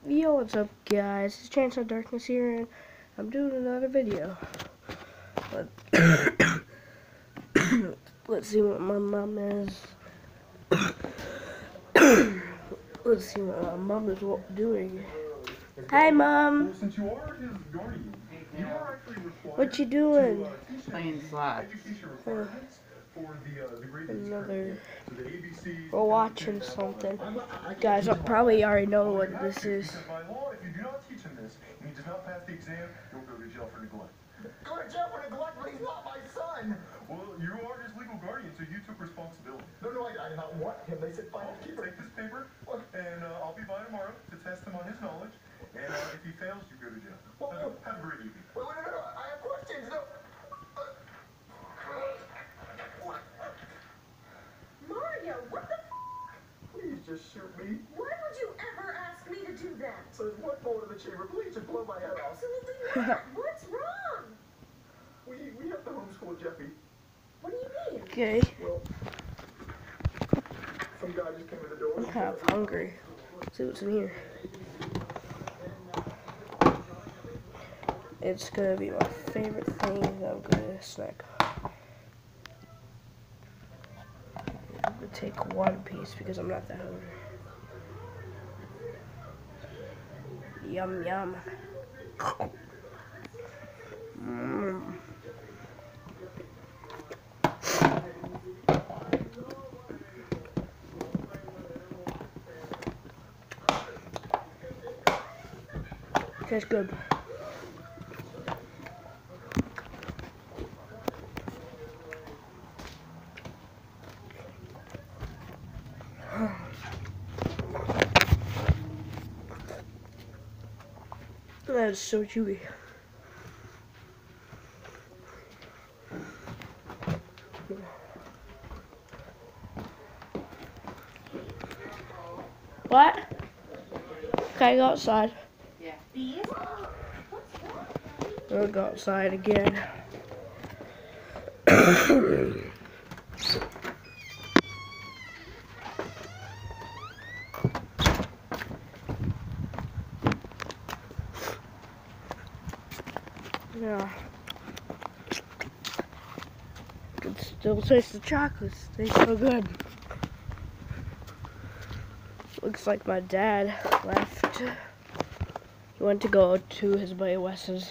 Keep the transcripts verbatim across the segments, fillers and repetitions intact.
Yo, what's up guys, it's Chance of Darkness here and I'm doing another video. Let- Let's see what my mom is. Let's see what my mom is doing. Hi mom! Well, since you are his guardian, you are actually required What you doing? to uh, teach him Playing slots. education requirements for the, uh, the grade that he's Another... currently in. So the A B Cs, We're watching something. Guys, I probably already know what this is. Because by law, if you do not teach him this, and he does not pass the exam, you'll go to jail for neglect. Go to jail for neglect, but he's not my son! Well, you are his legal guardian, so you took responsibility. No, no, I, I did not want him. They said, fine, Well, keep it. take this paper, and uh, I'll be by tomorrow to test him on his knowledge. And uh, if he fails, you go to jail. Well, Have, a- have a great evening. Wait, wait, no, no, no, I have questions, no. Mario, what the f***? Please just shoot me. Why would you ever ask me to do that? So there's one bullet in the chamber. Please just blow my head off. Absolutely not. What's wrong? We, we have to homeschool Jeffy. What do you mean? Okay, Well, some guy just came to the door. I'm kind of hungry. Let's see what's in here. It's gonna be my favorite thing that I'm gonna snack. I'm gonna take one piece because I'm not that hungry. Yum yum. Mm. Tastes good. That is so chewy. What? Can I go outside? Yeah. I'll go outside again. Yeah. I can still taste the chocolates. They so good. Looks like my dad left. He went to go to his buddy Wes's.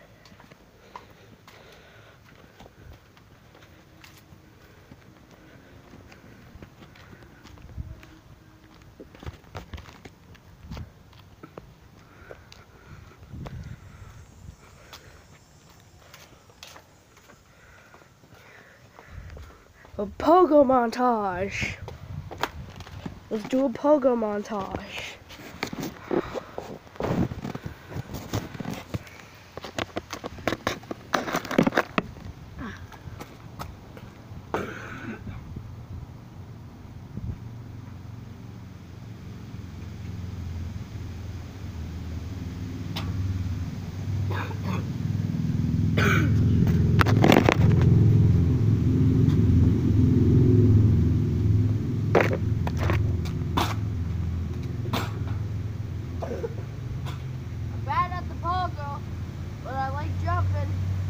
A pogo montage. Let's do a pogo montage. Bad at the pogo, but I like jumping.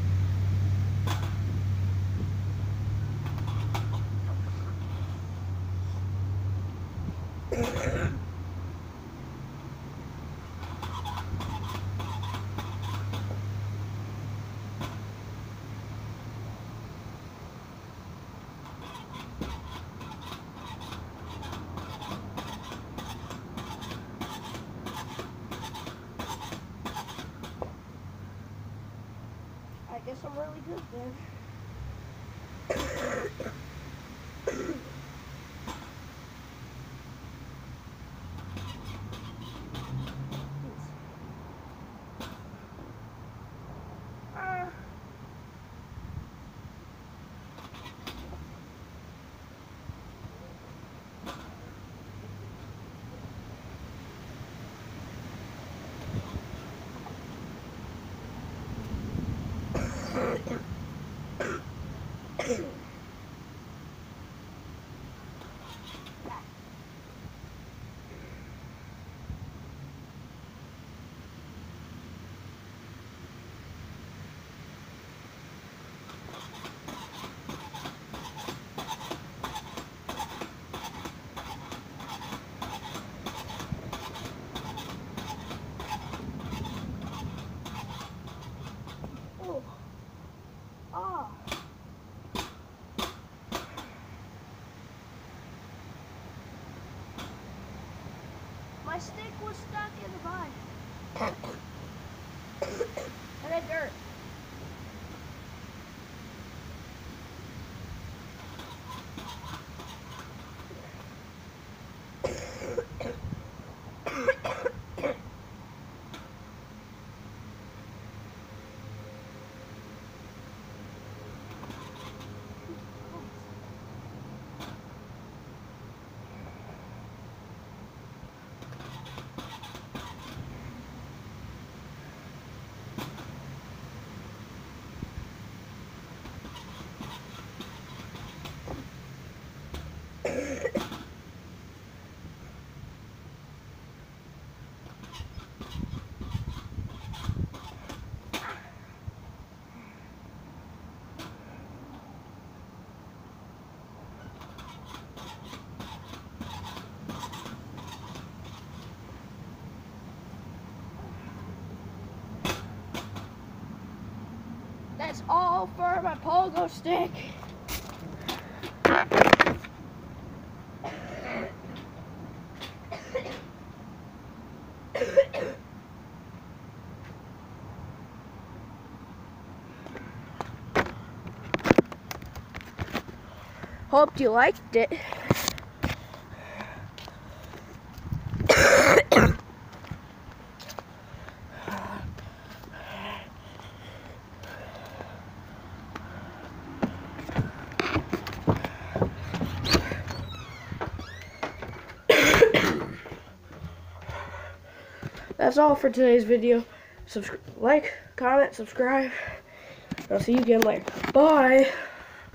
I guess I'm really good then. Ah. was stuck in the vine. And then dirt. That's all for my pogo stick. Hope you liked it. That's all for today's video. Subscribe, like, comment, subscribe. I'll see you again later. Bye.